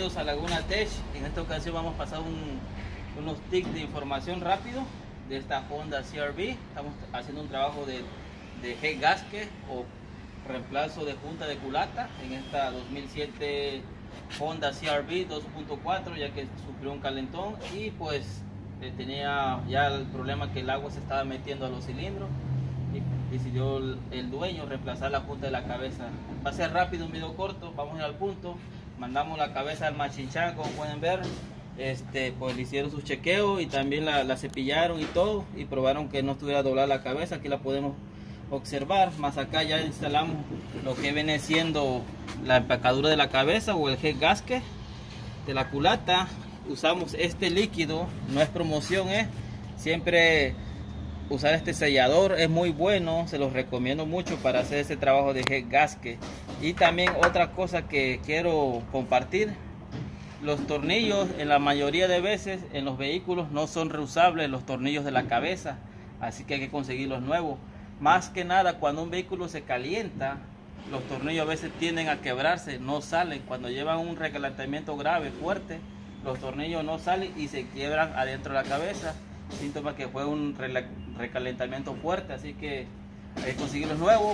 Bienvenidos a Laguna Tech. En esta ocasión vamos a pasar unos tips de información rápido de esta Honda CR-V. Estamos haciendo un trabajo de head gasket o reemplazo de junta de culata en esta 2007 Honda CR-V 2.4, ya que sufrió un calentón y pues tenía ya el problema que el agua se estaba metiendo a los cilindros, y decidió el dueño reemplazar la junta de la cabeza. Va a ser rápido, un video corto, vamos a ir al punto. Mandamos la cabeza al machinchán, como pueden ver. Pues le hicieron su chequeo y también la cepillaron y todo, y probaron que no estuviera doblada la cabeza. Aquí la podemos observar. Más acá ya instalamos lo que viene siendo la empacadura de la cabeza o el head gasket de la culata. Usamos este líquido, no es promoción, siempre usar este sellador es muy bueno, se los recomiendo mucho para hacer ese trabajo de head gasket. Y también otra cosa que quiero compartir: los tornillos en la mayoría de veces en los vehículos no son reusables, los tornillos de la cabeza, así que hay que conseguir los nuevos. Más que nada cuando un vehículo se calienta, los tornillos a veces tienden a quebrarse, no salen. Cuando llevan un recalentamiento grave, fuerte, los tornillos no salen y se quiebran adentro de la cabeza, síntoma que fue un recalentamiento fuerte, así que hay que conseguir los nuevos.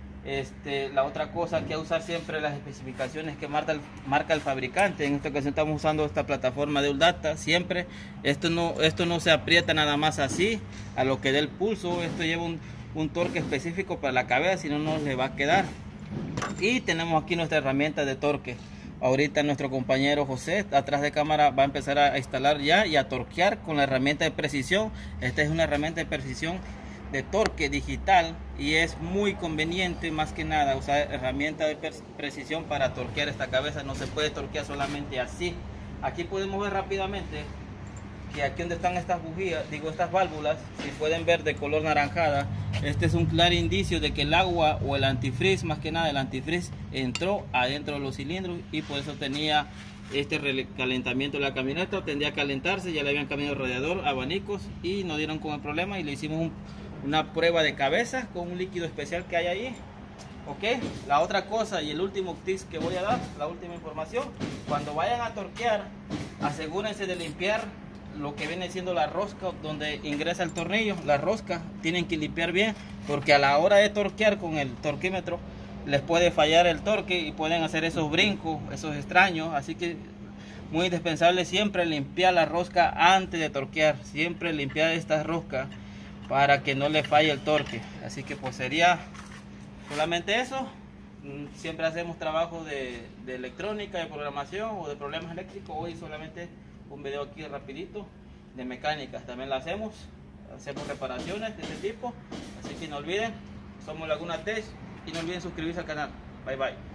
La otra cosa que hay que usar siempre las especificaciones que marca el fabricante. En esta ocasión estamos usando esta plataforma de ULDATA. Siempre esto no se aprieta nada más así a lo que dé el pulso. Esto lleva un torque específico para la cabeza, si no, no le va a quedar. Y tenemos aquí nuestra herramienta de torque. Ahorita nuestro compañero José atrás de cámara va a empezar a instalar ya y a torquear con la herramienta de precisión. Esta es una herramienta de precisión de torque digital y es muy conveniente, más que nada, usar herramienta de precisión para torquear esta cabeza. No se puede torquear solamente así. Aquí podemos ver rápidamente que aquí donde están estas bujías, estas válvulas, si pueden ver de color naranjada, este es un claro indicio de que el agua o el antifreeze, más que nada el antifreeze, entró adentro de los cilindros y por eso tenía este recalentamiento de la camioneta. Tendría a calentarse, ya le habían cambiado el radiador, abanicos y no dieron con el problema, y le hicimos una prueba de cabeza con un líquido especial que hay ahí. Ok, la otra cosa y el último tip que voy a dar, la última información: cuando vayan a torquear, asegúrense de limpiar lo que viene siendo la rosca donde ingresa el tornillo. La rosca tienen que limpiar bien, porque a la hora de torquear con el torquímetro les puede fallar el torque y pueden hacer esos brincos, esos extraños. Así que muy indispensable siempre limpiar la rosca antes de torquear, siempre limpiar esta rosca para que no le falle el torque. Así que pues sería solamente eso. Siempre hacemos trabajo de electrónica, de programación o de problemas eléctricos. Hoy solamente un video aquí rapidito de mecánica. También la hacemos reparaciones de este tipo. Así que no olviden, somos Laguna Tech y no olviden suscribirse al canal. Bye bye.